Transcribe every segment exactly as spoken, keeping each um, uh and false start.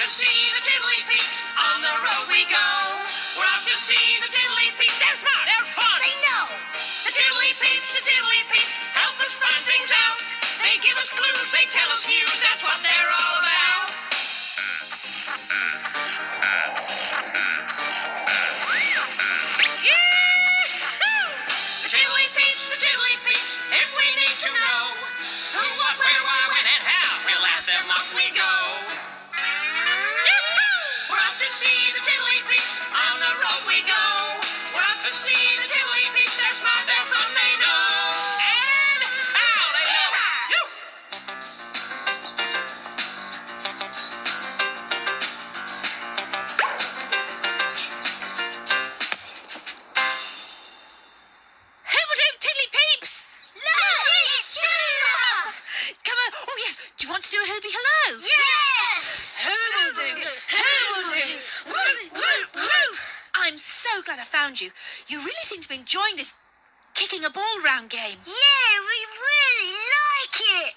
to see the Tiddly Peeps. On the road we go. We're off to see the Tiddly Peeps. They're smart. They're fun. They know. The Tiddly Peeps, the Tiddly Peeps, help us find things out. They give us clues, they tell us news. That's what they're all about. Yee-hoo! The Tiddly Peeps, the Tiddly Peeps, if we need to know who, what, where, why, when, and how, we'll ask them off we go. We're off to see the Tiddly Peeps. On the road we go. We're off to see the Tiddly Peeps. They're smart, they're fun, they know. And how they know. You. Hoobledoop Tiddly Peeps. Look, it's Sheila. Come on. Oh yes. Do you want to do a Hoobie hello? Yes. Hoobledoop. Hoobledoop. Woo, woo, woo. I'm so glad I found you. You really seem to be enjoying this kicking a ball round game. Yeah, we really like it.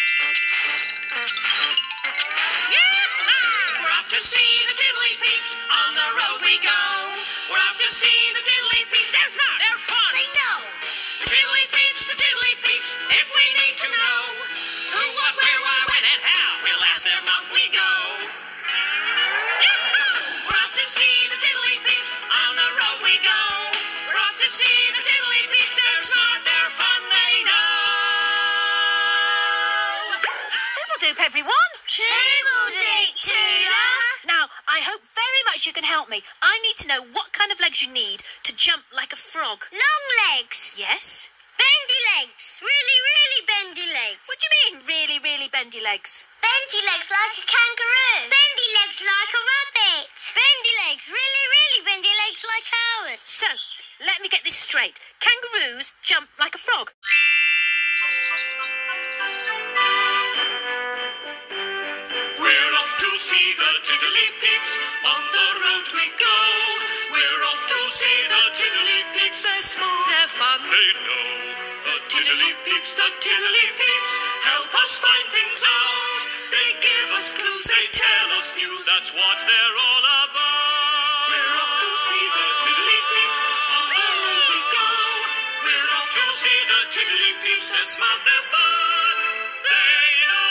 We're off to see the Tiddly Peeps. On the road we go. We're off to see the Tiddly Peeps. They're smart. They're fun. They know. The Tiddly Peeps, the Tiddly Peeps. If we need to know who, what, where, why, when, and how, we'll ask them off we go. We're off to see the Tiddly Peeps. On the road we go. We're off to see the Tiddly Peeps. They're smart, they're fun, they know. Hoobledoop, everyone. Hoobledoop, Sheila. Now, I hope very much you can help me. I need to know what kind of legs you need to jump like a frog. Long legs. Yes? Bendy legs. Really, really bendy legs. What do you mean, really, really bendy legs? Bendy legs like a kangaroo. Bendy legs like a rabbit. Bendy legs. Really, really bendy legs like ours. So, let me get this straight. Kangaroos jump like a frog. We're off to see the Tiddly Peeps. On the road we go. We're off to see the Tiddly Peeps. They're smart, they're fun, they know. The Tiddly Peeps, the Tiddly Peeps, help us find things out. They give us clues, they tell us news. That's what they're all about. We're off to see the Tiddly Peeps. On the road we go. We're off to see the Tiddly Peeps. They're smart, they're fun, they know.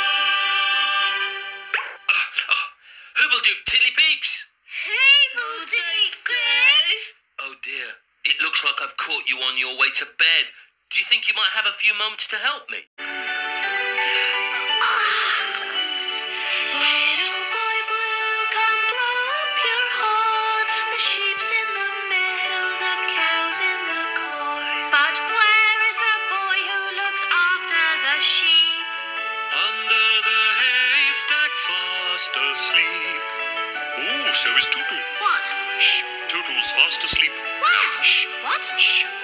Hoobledoop, Tiddly Peeps. Hoobledoop, Groove. Oh dear, it looks like I've caught you on your way to bed. Do you think you might have a few moments to help me? Little boy blue, come blow up your horn. The sheep's in the meadow, the cow's in the corn. But where is the boy who looks after the sheep? Under the haystack, fast asleep. Oh, so is Tootle. What? Shh, Tootle's fast asleep. Where? Shh. What? Shh.